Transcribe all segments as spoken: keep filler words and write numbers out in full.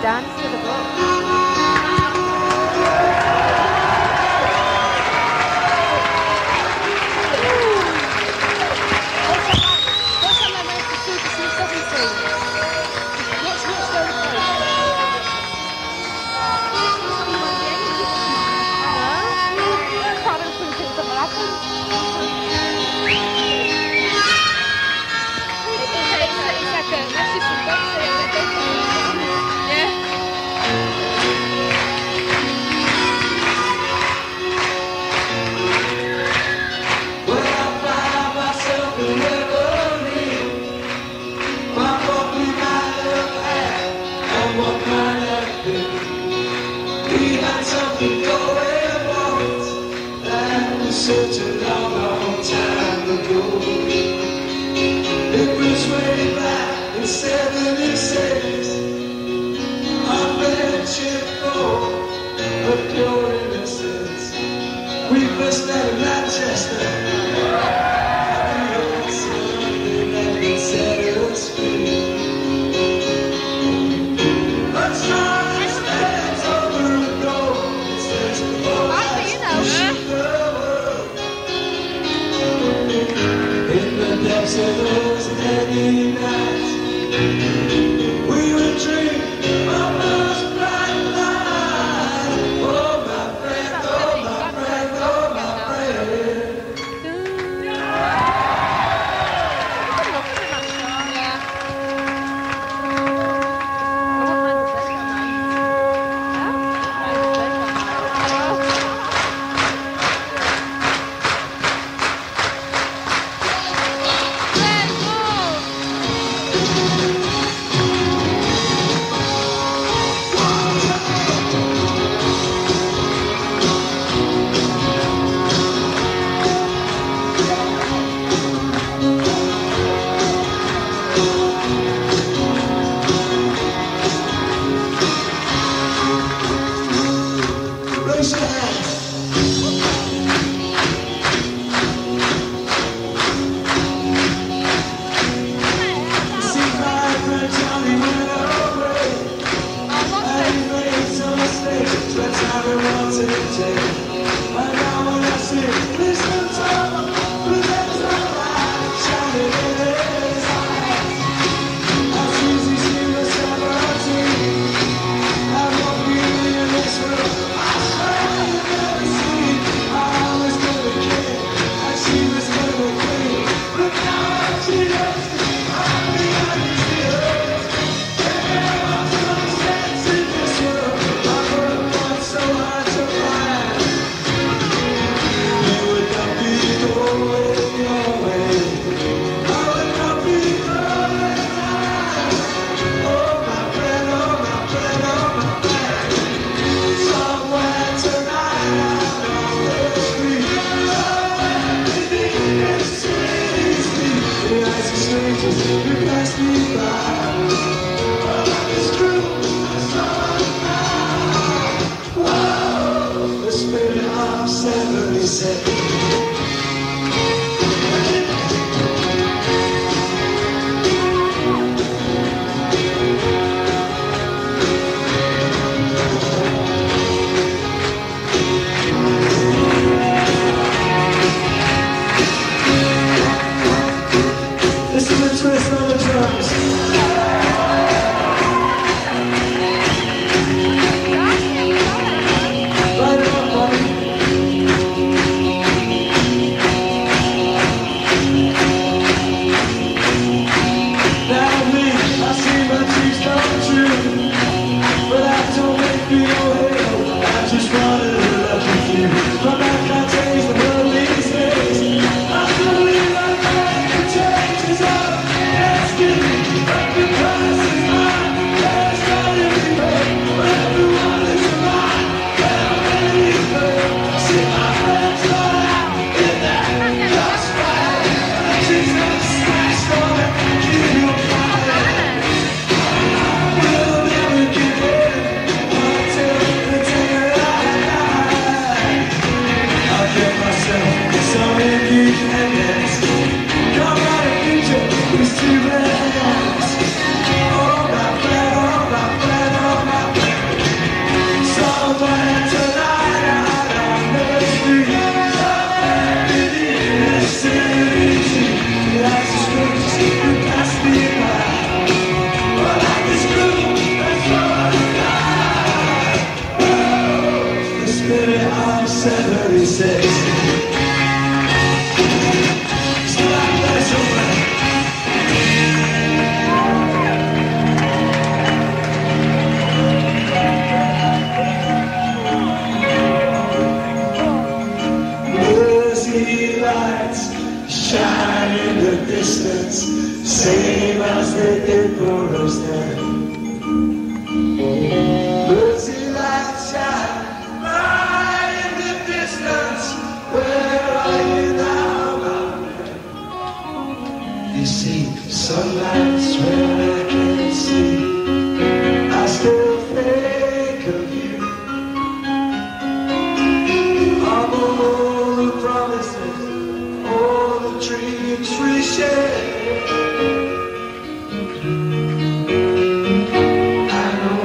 dance to the book. Such a long, long time ago. It was way back in seventy-six. Our friendship full of pure innocence. We first met in Manchester. Something that could set us free. Let's try this dance over the gold. It's just before I in the depths of those heavy nights, we would dream of those bright lights. Oh my friend, oh my friend, oh my friend. stand. Birds see light shine right in the distance. Where are you now, my friend? You see, sunlight's when I can't see. I still think of you. Of all the promises, all the dreams we shared. I know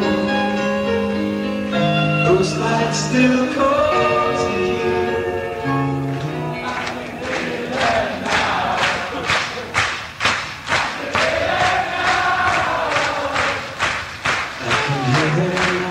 those lights still call to you. I can hear that now. I can hear that now. I can hear that now.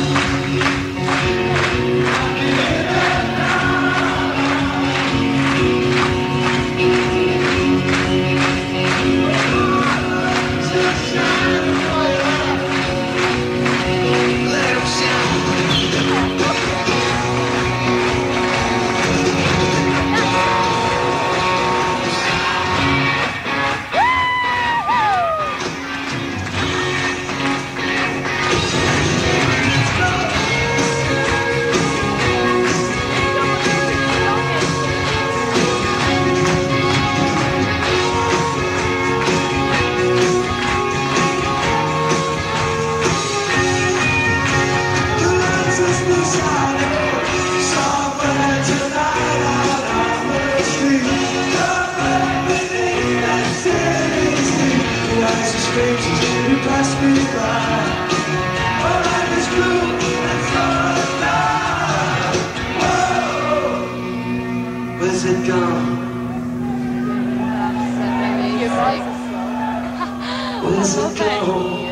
Strangers who pass me by. Oh, life is blue and so alive. Whoa, where's it gone? Where's it gone?